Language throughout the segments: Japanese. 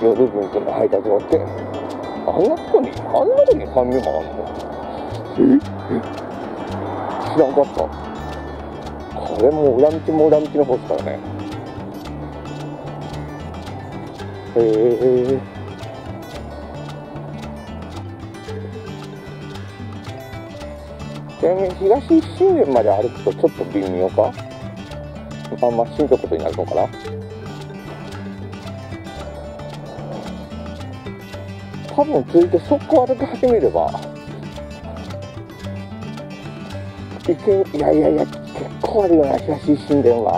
夜分との配達があって、あんなとこに酸味もあんの？知らんかった。これも裏道も裏道の方ですからね。ちなみに東新田まで歩くとちょっと微妙か？あんましんどいことになるのかな。多分ついて速攻歩き始めればいけ、いや結構あるよな、東新田は。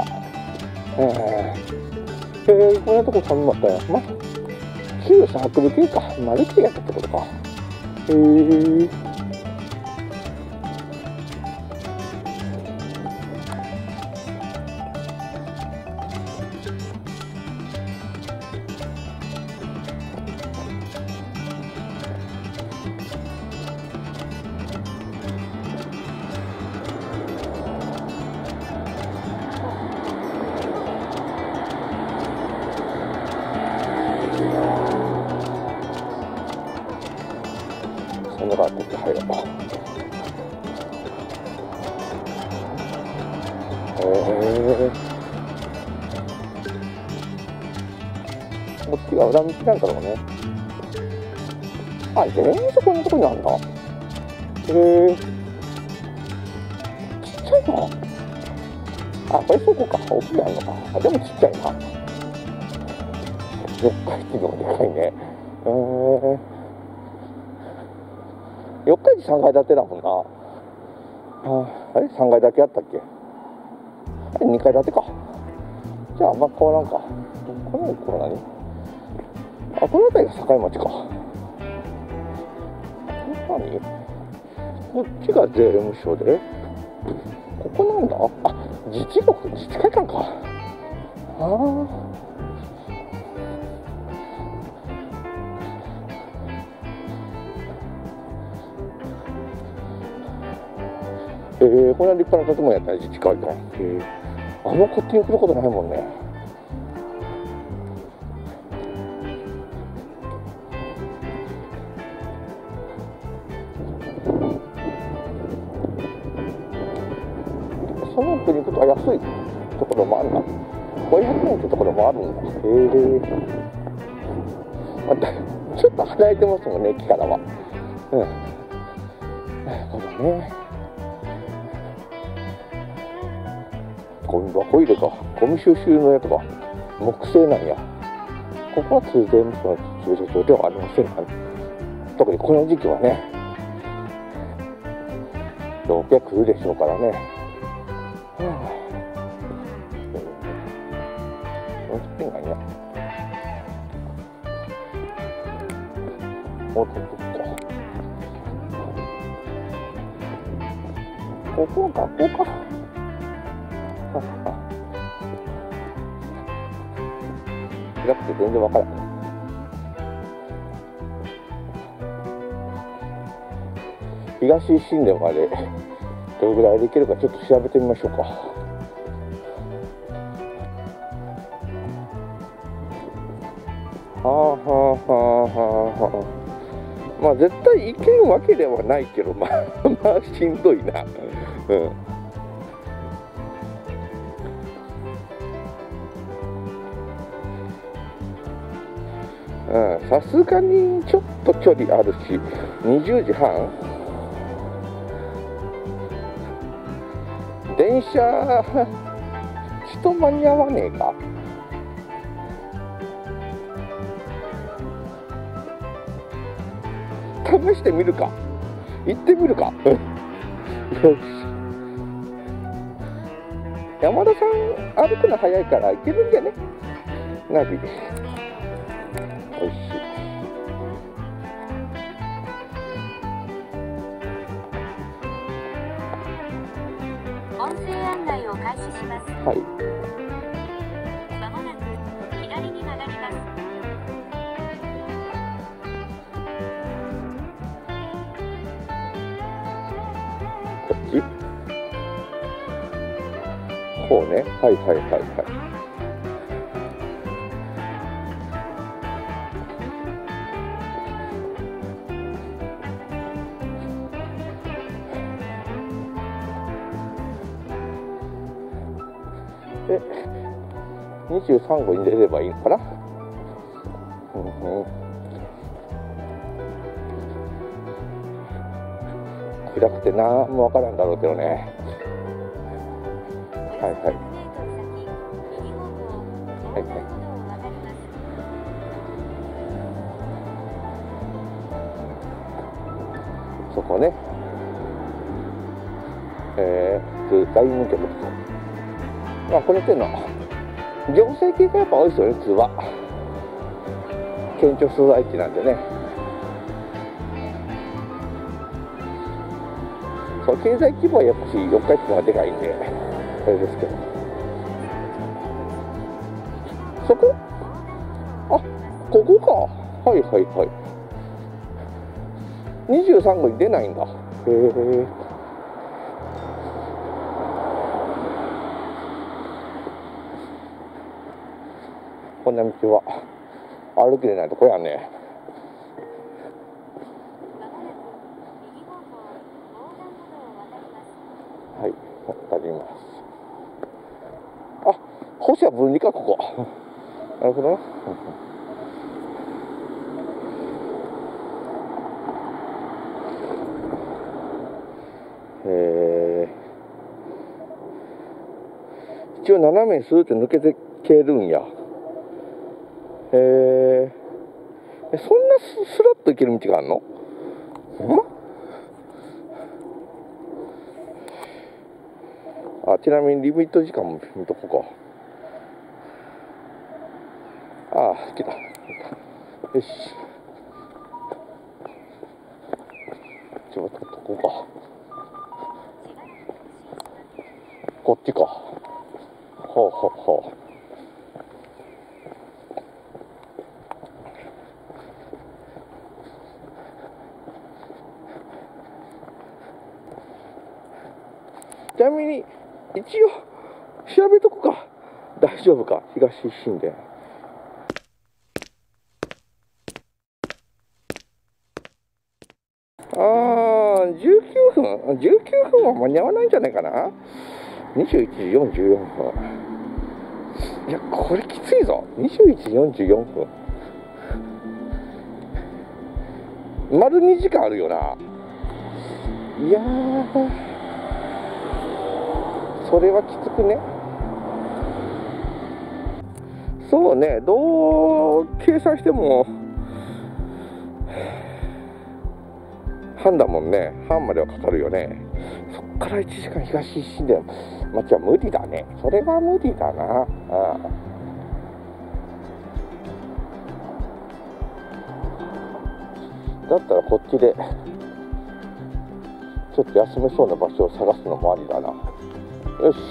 こんなとこ寒かったよ。まあ旧サークル系か、マルキやったってことか。そんな感じで入ろう。こっちが裏道なんだろうね。あ、全然こんなとこにあるんだ。ちっちゃいな。あ、これそこか。大きいあるのか。あ、でもちっちゃいな。四日市のでかいね。四日市3階建てだもんな。あれ3階建てやったっけ？あれ2階建てか。じゃああんま変わらんか。この子は何？あ、この辺りが境町か。何？こっちが税務署で、ここなんだ。あ、自治会館か。こんな立派な建物やったら自治会館。あのこってに来ることないもんね。その奥に行くと安いところもあるな。500円ってところもあるんだ。またちょっと離れてますもんね、駅からは。なるほどね。ゴミ箱入れか、ゴミ収集のやつが木製なんや。ここは通税務署の駐車場ではありませんが、ね、特にこの時期はね、老客来るでしょうからね。乗ってんがいな。もうちょっとここは学校か。開くて全然わからん。東新田までどれぐらいで行けるかちょっと調べてみましょうか。まあ絶対行けんわけではないけど、まあしんどいな。さすがにちょっと距離あるし、20時半電車ちと間に合わねえか。試してみるか。行ってみるか。よし。山田さん歩くの早いから行けるんじゃね。ナビ。おいしい。 音声案内を開始します。 はい。 まもなく左に曲がります。 こっち？こうね。はい。 で23号に出ればいいのかな。暗くて何もわからんだろうけどね。はいはいはいはい。そこね、外務局と、まあこれっていうのは行政系がやっぱ多いですよね、普通は。県庁所在地なんでね。そう、経済規模はやっぱし四日市の方がでかいんであれですけど、そこ、あ、ここか。はいはいはい。23号に出ないんだ。へえ。こんな道は歩けれないとこやね。はい、渡ります。あ、歩車分離か、ここ。なるほどな。一応斜めにスーッて抜けてけるんや。そんなスラッと行ける道があるの？あ、ちなみにリミット時間も見とこうか。ああ、来た。よし。ちょっと取っとこうか。こっちか。ほうほうほう。ちなみに一応調べとくか。大丈夫か、東新田。19分は間に合わないんじゃないかな。21時44分。いや、これきついぞ。21時44分。丸2時間あるよな。いやー、それはきつくね。そうね、どう計算しても半だもんね。半まではかかるよね。そっから1時間東新田町は無理だね。それは無理だな。ああ、だったらこっちでちょっと休めそうな場所を探すのもありだな。よし。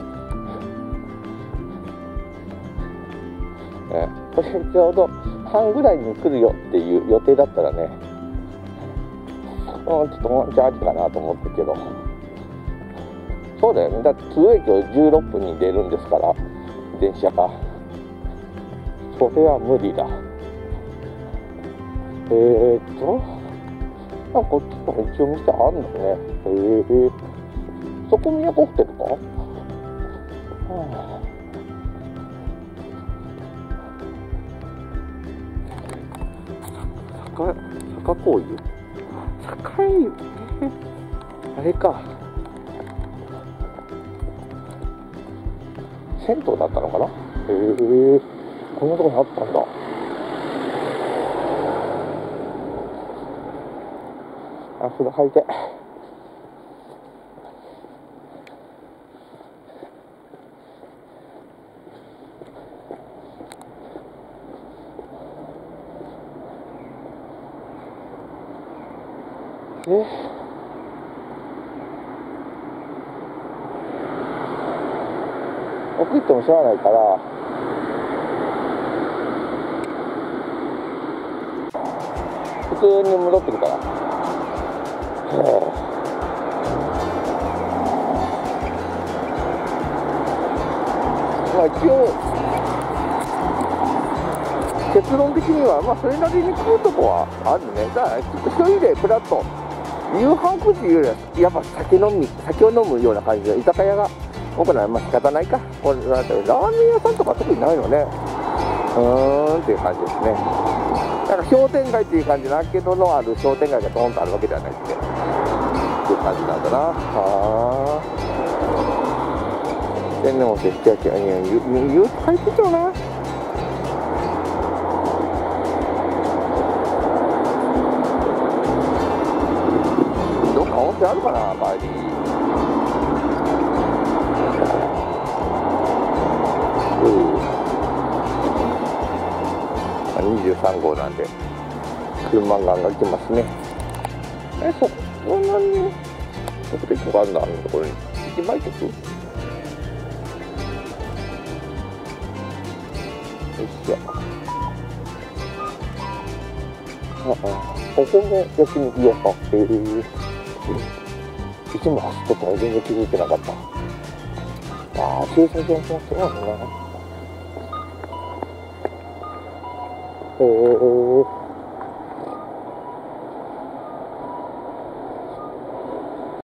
これちょうど半ぐらいに来るよっていう予定だったらね、ちょっとワンチャンありかなと思ってるけど、そうだよね。だって通駅を16分に出るんですから、電車が。それは無理だ。こっちも一応店あるんだね。そこ都ホテルか。坂工湯、坂湯、あれか、銭湯だったのかな。こんなとこにあったんだ。あ、風呂入って。奥行ってもしゃあないから、普通に戻ってくから。まあ一応結論的にはまあそれなりに食うとこはあるね。だから一人でプラッと夕飯食うっていうよりはやっぱ酒を飲むような感じで居酒屋が僕らはまあ仕方ないか。これラーメン屋さんとか特にないのね。っていう感じですね。なんか商店街っていう感じだけどのある商店街がドーンとあるわけではないっていう感じなんだな。天皇って言って言うて書いてたよな。どっか温泉あるかな、周り。23号なんで車が来ますね。そこんなにどこで行くかあるんだ、あのところに駅前局。よいしょ。ここも焼肉屋さん。いつも走ってたら全然気づいてなかった。駐車場もそうなんだな。